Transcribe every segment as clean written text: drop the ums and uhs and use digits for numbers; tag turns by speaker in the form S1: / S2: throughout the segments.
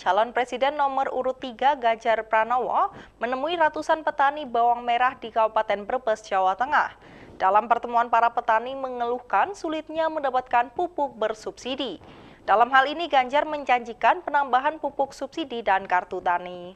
S1: Calon Presiden nomor urut 3 Ganjar Pranowo menemui ratusan petani bawang merah di Kabupaten Brebes, Jawa Tengah. Dalam pertemuan, para petani mengeluhkan sulitnya mendapatkan pupuk bersubsidi. Dalam hal ini, Ganjar menjanjikan penambahan pupuk subsidi dan kartu tani.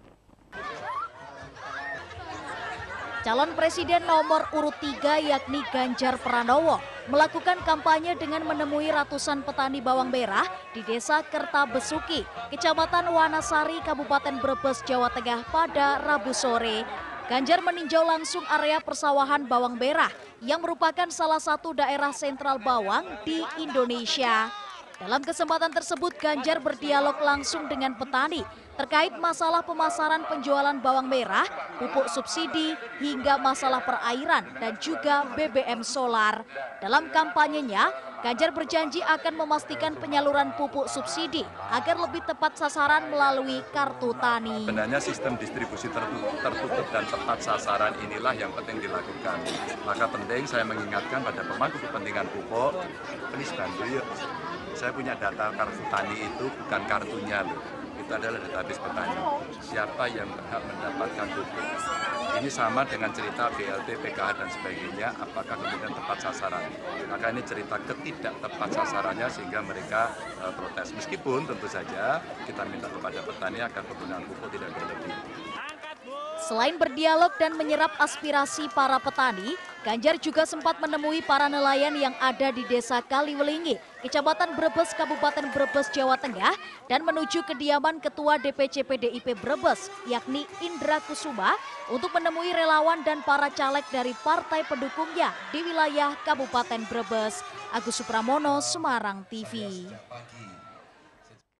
S2: Calon Presiden nomor urut 3 yakni Ganjar Pranowo melakukan kampanye dengan menemui ratusan petani bawang merah di Desa Kertabesuki, Kecamatan Wanasari, Kabupaten Brebes, Jawa Tengah pada Rabu sore. Ganjar meninjau langsung area persawahan bawang merah yang merupakan salah satu daerah sentral bawang di Indonesia. Dalam kesempatan tersebut, Ganjar berdialog langsung dengan petani terkait masalah pemasaran penjualan bawang merah, pupuk subsidi, hingga masalah perairan dan juga BBM solar. Dalam kampanyenya, Ganjar berjanji akan memastikan penyaluran pupuk subsidi agar lebih tepat sasaran melalui kartu tani.
S3: Sebenarnya sistem distribusi tertutup dan tepat sasaran inilah yang penting dilakukan. Maka penting saya mengingatkan pada pemangku kepentingan pupuk, please bantu yuk. Saya punya data kartu tani itu bukan kartunya loh. Itu adalah database petani. Siapa yang berhak mendapatkan pupuk. Ini sama dengan cerita BLT, PKH dan sebagainya, apakah kemudian tepat sasaran. Maka ini cerita ketidak tepat sasarannya sehingga mereka protes. Meskipun tentu saja kita minta kepada petani agar penggunaan pupuk tidak berlebih.
S2: Selain berdialog dan menyerap aspirasi para petani, Ganjar juga sempat menemui para nelayan yang ada di Desa Kaliwelingi, Kecamatan Brebes, Kabupaten Brebes, Jawa Tengah, dan menuju kediaman Ketua DPC PDIP Brebes, yakni Indra Kusuma, untuk menemui relawan dan para caleg dari partai pendukungnya di wilayah Kabupaten Brebes. Agus Supramono, Semarang TV.